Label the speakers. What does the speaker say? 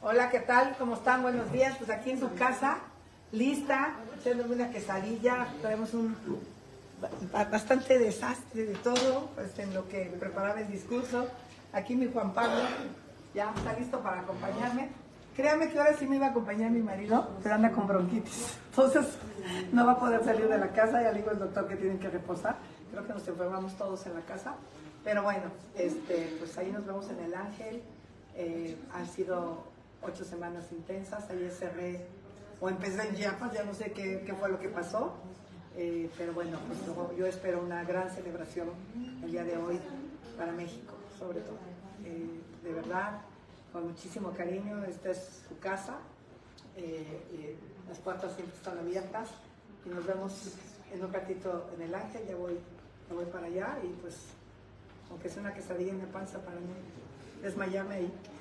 Speaker 1: Hola, ¿qué tal? ¿Cómo están? Buenos días. Pues aquí en su casa, lista, haciéndome una quesadilla. Traemos bastante desastre de todo, pues en lo que preparaba el discurso. Aquí mi Juan Pablo ya está listo para acompañarme. Créanme que ahora sí me iba a acompañar mi marido, pero anda con bronquitis. Entonces no va a poder salir de la casa. Ya le digo al doctor que tienen que reposar. Creo que nos enfermamos todos en la casa. Pero bueno, pues ahí nos vemos en el Ángel. Han sido 8 semanas intensas. Ayer cerré o empecé en Chiapas, ya no sé qué fue lo que pasó. Pero bueno, pues yo espero una gran celebración el día de hoy para México, sobre todo. De verdad, con muchísimo cariño. Esta es su casa. Las puertas siempre están abiertas y nos vemos en un ratito en el Ángel. Ya voy para allá y pues, aunque es una quesadilla en la panza para mí, desmayarme ahí.